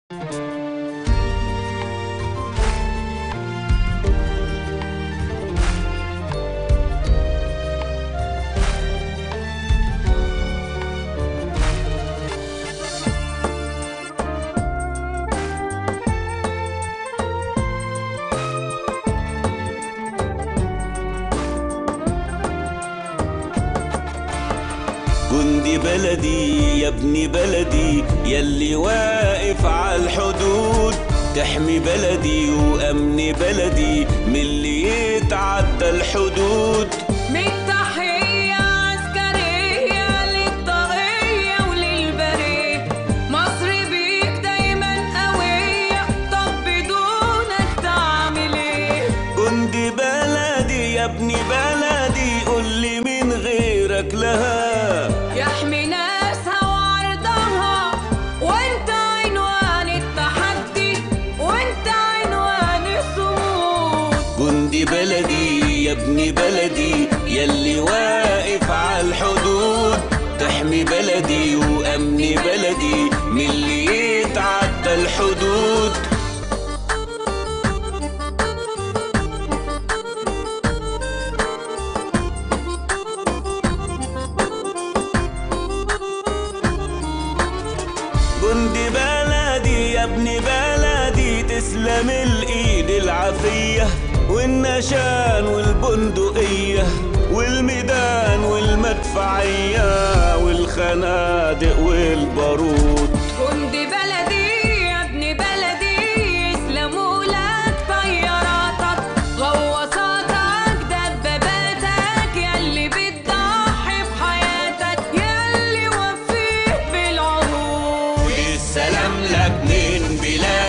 جندي بلدي يا ابن بلدي ياللي واقف على الحدود، تحمي بلدي وأمن بلدي من اللي يتعدى الحدود. من تحية عسكرية للطاقية وللبرية، مصر بيك دايما قوية، طب بدونك تعمل ايه؟ جندي بلدي يا ابن بلدي قولي من غيرك لها يحمي ناسها وعرضها، وانت عنوان التحدي، وانت عنوان الصمود. جندي بلدي يا ابن بلدي ياللي واقف على الحدود، تحمي بلدي وأمن بلدي من اللي يتعدى الحدود. جندي بلدي يا ابن بلدي تسلم الايد العافية، والنشان والبندقية والميدان والمدفعية والخنادق والبارود. جندي بلدي يا ابن بلدي يسلموا لك طياراتك، غواصاتك، دباباتك، ياللي بتضحي بحياتك، ياللي وفيت بالعهود. السلام لك من بلاد